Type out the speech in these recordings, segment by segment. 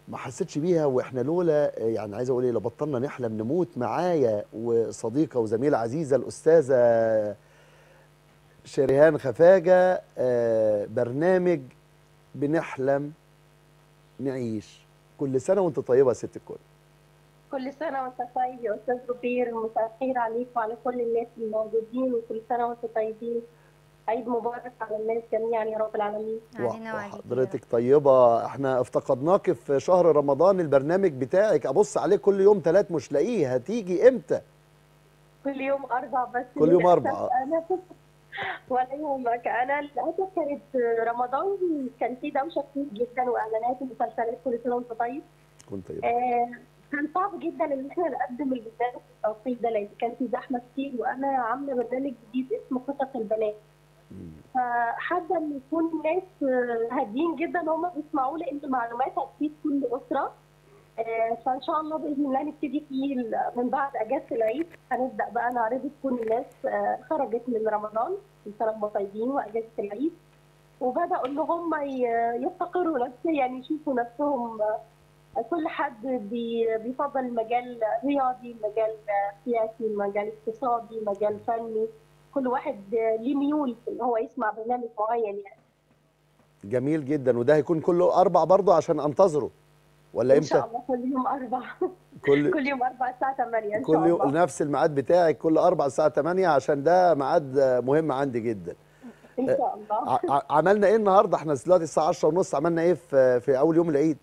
ما حسيتش بيها، واحنا لولا يعني عايز اقول ايه، لو بطلنا نحلم نموت. معايا وصديقه وزميله عزيزه الاستاذه شريهان خفاجه، برنامج بنحلم نعيش. كل سنه وانت طيبه يا ست الكل. كل سنة وأنت طيب يا أستاذ روبير، مساء الخير عليك وعلى كل الناس الموجودين، وكل سنة وأنتم طيبين. عيد مبارك على الناس جميعا يا رب العالمين. علينا وعليكي يا رب. وحضرتك طيبه. احنا افتقدناك في شهر رمضان. البرنامج بتاعك ابص عليه كل يوم ثلاث مش لاقيه. هتيجي امتى؟ كل يوم أربع بس كل يوم للأسف اربعه. أنا ولا يهمك. أنا للأسف كانت رمضان كان فيه دوشة كتير جدا وإعلانات ومسلسلات. كل سنة وأنت طيب. كنت طيبه. آه كان صعب جدا إن إحنا نقدم البرنامج في التوقيت ده لأن كان في زحمة كتير، وأنا عاملة برنامج جديد اسمه قصص البنات. فحابه ان يكون الناس هاديين جدا هم بيسمعوه لان المعلومات هتفيد كل اسره. فان شاء الله باذن الله نبتدي فيه من بعد اجازه العيد. هنبدا بقى نعرضه تكون الناس خرجت من رمضان كل سنه وهم طيبين واجازه العيد، وبداوا ان هم يستقروا نفسيا، يعني يشوفوا نفسهم. كل حد بيفضل المجال رياضي، مجال سياسي، مجال اقتصادي، مجال فني. كل واحد ليه ميول في ان هو يسمع برنامج معين يعني. جميل جدا. وده هيكون كله اربع برضه عشان انتظره ولا ان امتى؟ شاء الله كل يوم اربع. كل كل يوم اربع الساعه 8 ان كل شاء يوم الله. نفس الميعاد بتاعك كل اربع الساعه 8 عشان ده ميعاد مهم عندي جدا. ان شاء الله. عملنا ايه النهارده؟ احنا دلوقتي الساعه 10 ونص. عملنا ايه في اول يوم العيد؟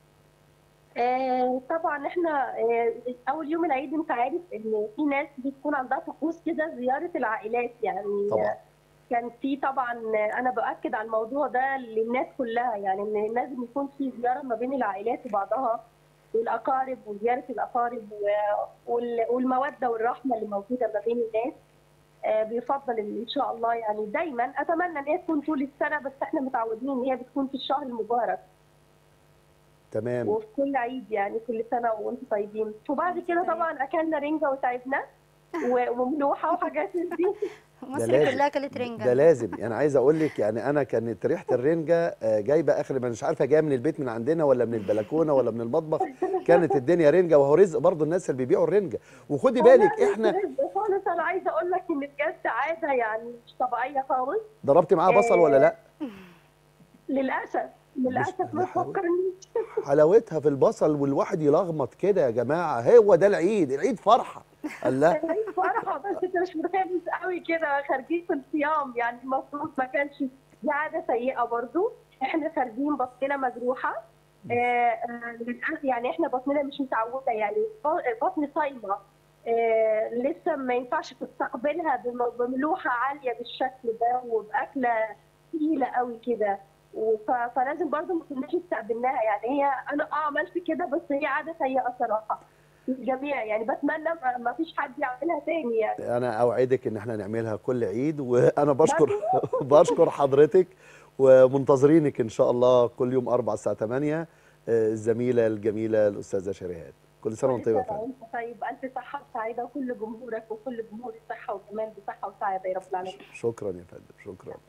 طبعا احنا اول يوم العيد انت عارف ان في ناس بتكون عندها طقوس كده زياره العائلات يعني. طبعا. كان في طبعا، انا باكد على الموضوع ده للناس كلها، يعني ان لازم يكون في زياره ما بين العائلات وبعضها والاقارب، وزياره الاقارب والموده والرحمه اللي موجوده ما بين الناس. بيفضل ان شاء الله يعني دايما اتمنى ان هي تكون طول السنه، بس احنا متعودين ان هي بتكون في الشهر المبارك تمام. وفي كل عيد. يعني كل سنه وانتم طيبين. وبعد وانتي كده طيب. طبعا اكلنا رنجه وتعبنا وملوحه وحاجات من دي. ده مصر لازم. كلها كانت رنجة ده النهارده. لازم. يعني عايز اقول لك، يعني انا كانت ريحه الرنجه جايبه اخر، ما مش عارفه جايه من البيت من عندنا ولا من البلكونه ولا من المطبخ. كانت الدنيا رنجه، وهو رزق برضه الناس اللي بيبيعوا الرنجه. وخدي والله بالك مش احنا. رزق خالص. انا عايزه اقول لك ان بجد عاده يعني مش طبيعيه خالص. ضربتي معاها بصل ولا آه لا؟ للاسف مش للاسف يا ما حلاوه. تفكرنيش. حلاوتها في البصل، والواحد يلغمط كده يا جماعه. هو ده العيد. العيد فرحه. الله. العيد فرحه، بس انت مش متخيل قوي كده خارجين في الصيام. يعني المفروض ما كانش. دي عاده سيئه برضو. احنا خارجين بطننا مجروحه. يعني احنا بطننا مش متعوده، يعني بطن صايمه. لسه ما ينفعش تستقبلها بملوحه عاليه بالشكل ده وباكله تقيله قوي كده. فلازم برضو ما كناش استقبلناها. يعني هي انا عملت كده، بس هي عاده سيئه صراحه للجميع. يعني بتمنى ما فيش حد يعملها تاني يعني. انا اوعدك ان احنا نعملها كل عيد. وانا بشكر برضو. بشكر حضرتك. ومنتظرينك ان شاء الله كل يوم 4 الساعه 8. الزميله الجميله الاستاذه شريهان. كل سنه وانت كل طيبه يا سنه فندم. وانت طيب، الف صحه وسعاده، وكل جمهورك وكل جمهور الصحه والجمال بصحه وسعاده يا رب العالمين. شكرا يا فندم. شكرا.